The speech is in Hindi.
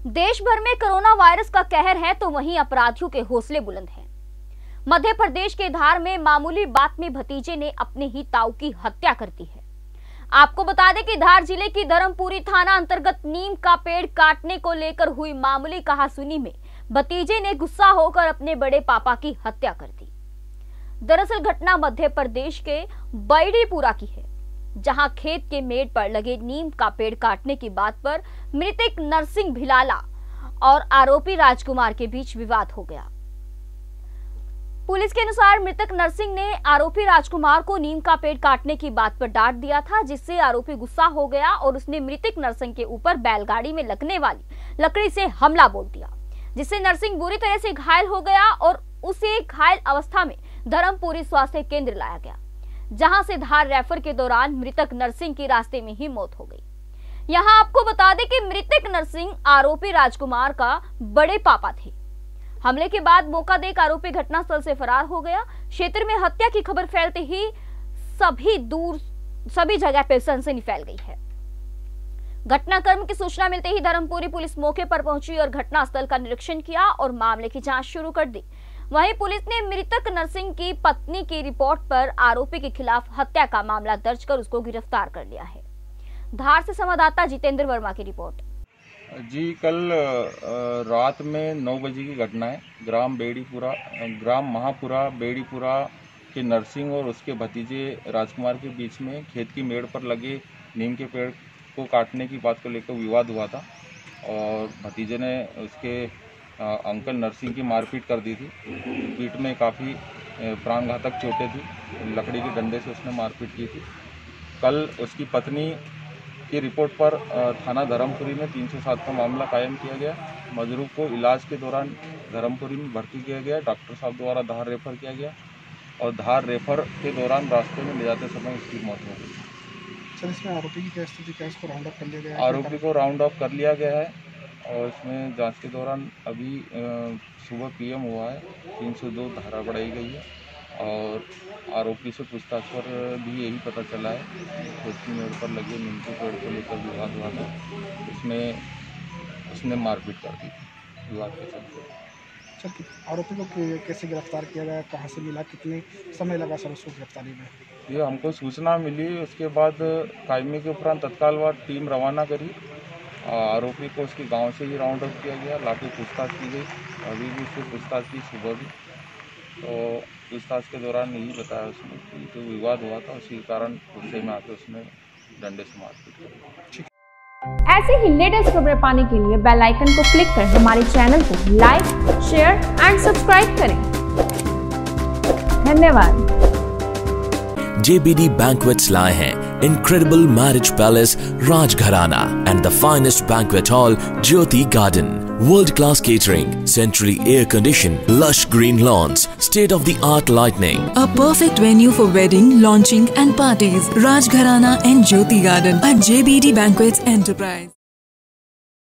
देश भर में कोरोना वायरस का कहर है तो वहीं अपराधियों के हौसले बुलंद हैं। मध्य प्रदेश के धार में मामूली बात में भतीजे ने अपने ही ताऊ की हत्या कर दी है। आपको बता दें कि धार जिले की धर्मपुरी थाना अंतर्गत नीम का पेड़ काटने को लेकर हुई मामूली कहासुनी में भतीजे ने गुस्सा होकर अपने बड़े पापा की हत्या कर दी। दरअसल घटना मध्य प्रदेश के बैडीपुरा की है, जहां खेत के मेड़ पर लगे नीम का पेड़ काटने की बात पर मृतक नरसिंह भिलाला और आरोपी राजकुमार के बीच विवाद हो गया। पुलिस के अनुसार मृतक नरसिंह ने आरोपी राजकुमार को नीम का पेड़ काटने की बात पर डांट दिया था, जिससे आरोपी गुस्सा हो गया और उसने मृतक नरसिंह के ऊपर बैलगाड़ी में लगने वाली लकड़ी से हमला बोल दिया, जिससे नरसिंह बुरी तरह से घायल हो गया और उसे घायल अवस्था में धर्मपुरी स्वास्थ्य केंद्र लाया गया, जहां से धार रेफर के दौरान मृतक नरसिंह की रास्ते में ही मौत हो गई। यहां आपको बता दें कि मृतक नरसिंह आरोपी राजकुमार का बड़े पापा थे। हमले के बाद मौका देख आरोपी घटनास्थल से फरार हो गया। क्षेत्र में हत्या की खबर फैलते ही सभी जगह पर सनसनी फैल गई है। घटनाक्रम की सूचना मिलते ही धर्मपुरी पुलिस मौके पर पहुंची और घटनास्थल का निरीक्षण किया और मामले की जांच शुरू कर दी। वहीं पुलिस ने मृतक नरसिंह की पत्नी की रिपोर्ट पर आरोपी के खिलाफ हत्या का मामला दर्ज कर उसको गिरफ्तार कर लिया है। धार से संवाददाता जितेंद्र वर्मा की रिपोर्ट। जी, कल रात में 9 बजे की घटना है। ग्राम महापुरा बेड़ीपुरा के नरसिंह और उसके भतीजे राजकुमार के बीच में खेत की मेड़ पर लगे नीम के पेड़ को काटने की बात को लेकर विवाद हुआ था और भतीजे ने उसके अंकल नरसिंह की मारपीट कर दी थी। पीठ में काफ़ी प्राणघातक चोटें थी, लकड़ी के डंडे से उसने मारपीट की थी। कल उसकी पत्नी की रिपोर्ट पर थाना धर्मपुरी में 307 का मामला कायम किया गया। मजरूब को इलाज के दौरान धर्मपुरी में भर्ती किया गया। डॉक्टर साहब द्वारा धार रेफर किया गया और धार रेफर के दौरान रास्ते में ले जाते समय उसकी मौत हो गई। सर, इसमें आरोपी की क्या स्थिति, क्या इसको राउंड अप कर लिया गया है? आरोपी को राउंड अप कर लिया गया है और इसमें जांच के दौरान अभी सुबह पीएम हुआ है, 302 धारा बढ़ाई गई है और आरोपी से पूछताछ पर भी यही पता चला है खेत की मेड़ पर लगे नीम के पेड़ को लेकर विवाद हुआ था। उसने मारपीट कर दी थी विवाद के चलते। सर, आरोपी को कैसे गिरफ्तार किया गया, कहाँ से मिला, कितने समय लगा सर उसको गिरफ्तारी में? ये हमको सूचना मिली, उसके बाद कायमी के उपरांत तत्काल टीम रवाना करी। आरोपी को उसके गांव से ही राउंड अप किया गया, लाके पूछताछ की गई। अभी भी उससे पूछताछ की सुबह भी, तो पूछताछ के दौरान यही बताया उसने कि जो विवाद हुआ था उसी कारण गुस्से में आके उसने डंडे से मारपीट की। ऐसे ही लेटेस्ट खबरें पाने के लिए बेल आइकन को क्लिक कर हमारे चैनल को लाइक, शेयर एंड सब्सक्राइब करें। धन्यवाद। JBD Banquets लाए हैं incredible marriage palace Rajgharana and the finest banquet hall Jyoti Garden. World-class catering, centrally air-conditioned, lush green lawns, state-of-the-art lighting. A perfect venue for wedding, launching and parties. Rajgharana and Jyoti Garden at JBD Banquets Enterprise.